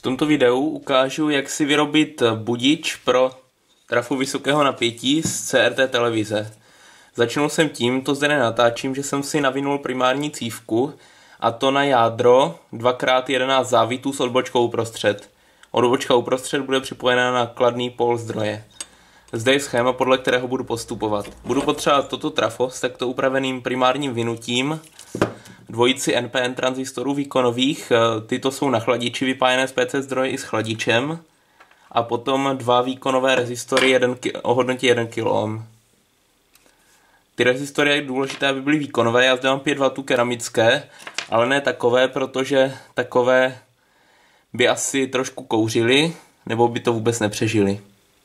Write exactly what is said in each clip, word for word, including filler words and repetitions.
tomto videu ukážu, jak si vyrobit budič pro trafu vysokého napětí z C R T televize. Začnu jsem tím, to zde natáčím, že jsem si navinul primární cívku, a to na jádro dva krát jedenáct závitů s odbočkou uprostřed. Odbočka uprostřed bude připojena na kladný pól zdroje. Zde je schéma, podle kterého budu postupovat. Budu potřebovat toto trafo s takto upraveným primárním vinutím, dvojici N P N tranzistorů výkonových, tyto jsou na chladiči vypájené z P C zdroje i s chladičem, a potom dva výkonové rezistory o hodnotě jeden kiloohm. Ty rezistory je důležité, aby byly výkonové, já zde mám pět wattů keramické, ale ne takové, protože takové by asi trošku kouřily, nebo by to vůbec nepřežili.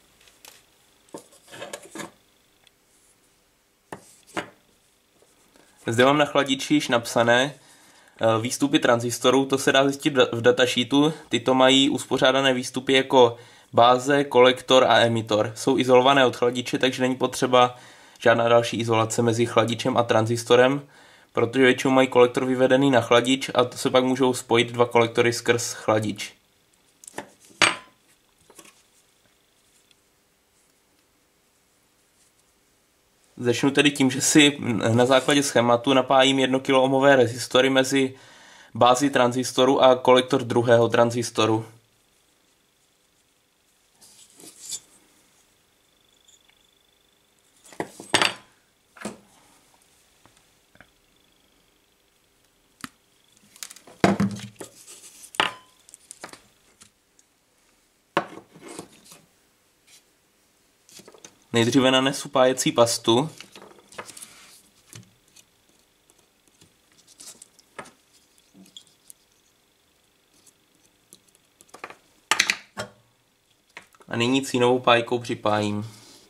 Zde mám na chladiči již napsané výstupy tranzistorů, to se dá zjistit v datasheetu. Tyto mají uspořádané výstupy jako báze, kolektor a emitor. Jsou izolované od chladiče, takže není potřeba žádná další izolace mezi chladičem a tranzistorem, protože většinou mají kolektor vyvedený na chladič a to se pak můžou spojit dva kolektory skrz chladič. Začnu tedy tím, že si na základě schématu napájím jednokiloohmové rezistory mezi bázi tranzistoru a kolektor druhého tranzistoru. Nejdříve nanesu pájecí pastu. A nyní cínovou pájkou připájím.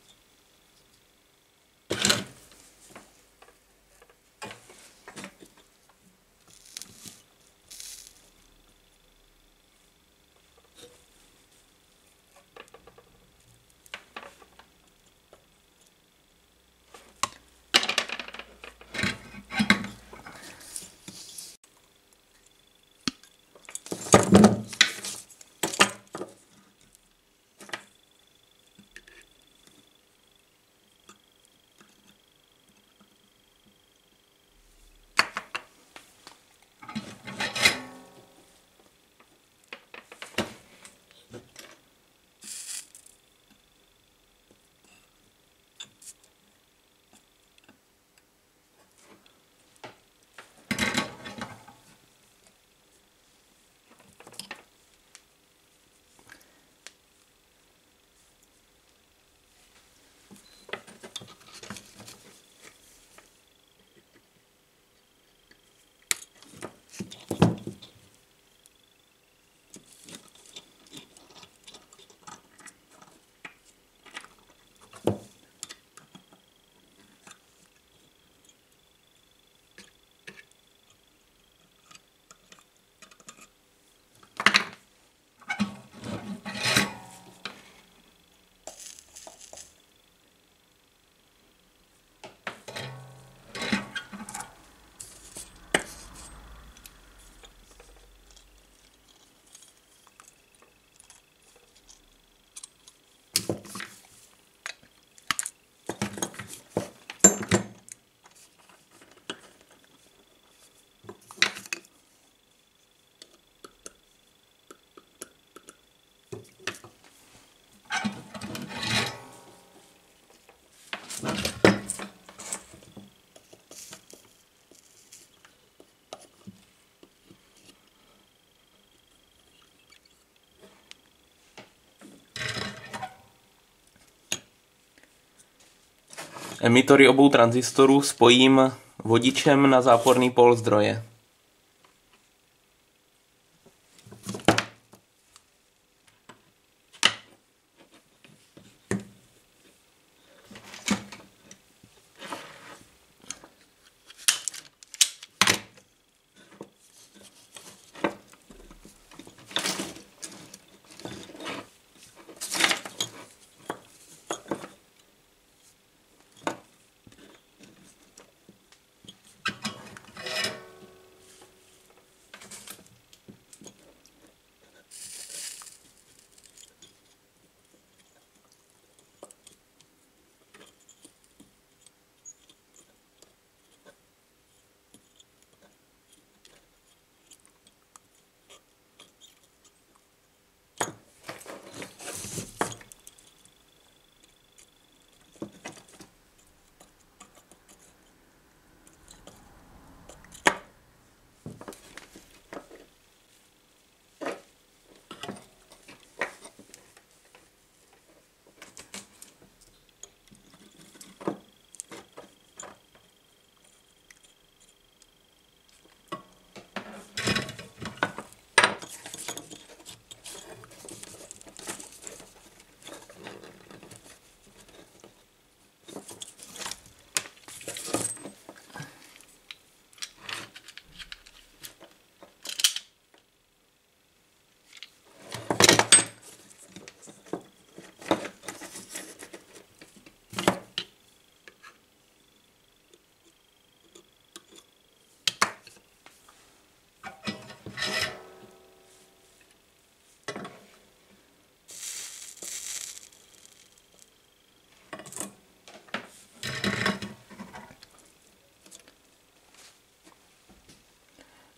Emitory obou tranzistorů spojím vodičem na záporný pól zdroje.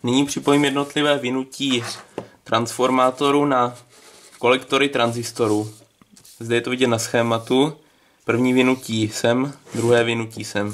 Nyní připojím jednotlivé vynutí transformátoru na kolektory tranzistorů. Zde je to vidět na schématu. První vynutí sem, druhé vynutí sem.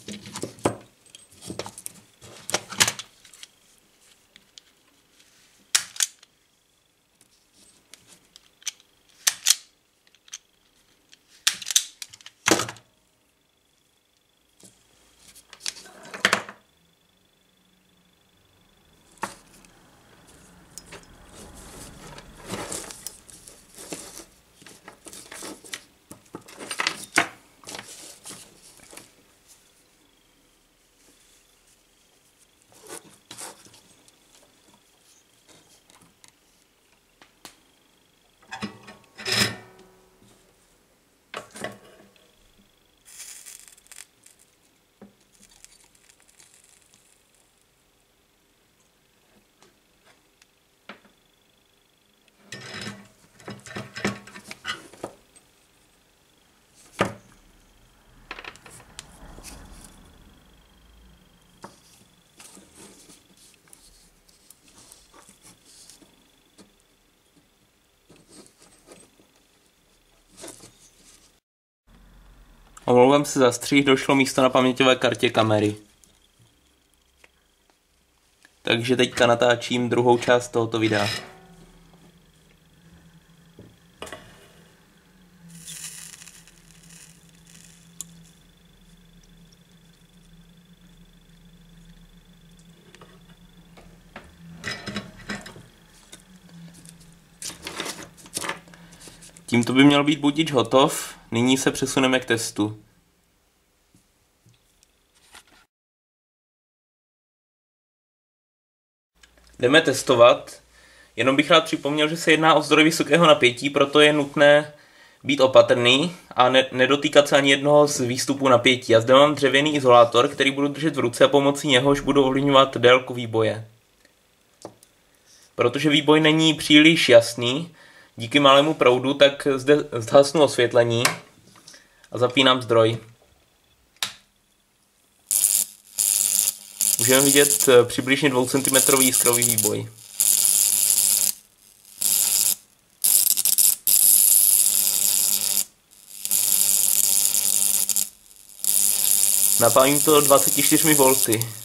Omlouvám se za střih, došlo místo na paměťové kartě kamery. Takže teďka natáčím druhou část tohoto videa. Tímto by měl být budič hotov, nyní se přesuneme k testu. Jdeme testovat, jenom bych rád připomněl, že se jedná o zdroj vysokého napětí, proto je nutné být opatrný a ne nedotýkat se ani jednoho z výstupů napětí. Já zde mám dřevěný izolátor, který budu držet v ruce a pomocí něhož budu ovlivňovat délku výboje. Protože výboj není příliš jasný, díky malému proudu, tak zde zhasnu osvětlení a zapínám zdroj. Můžeme vidět přibližně dvoucentimetrový jiskrový výboj. Napájím to dvacet čtyři voltů.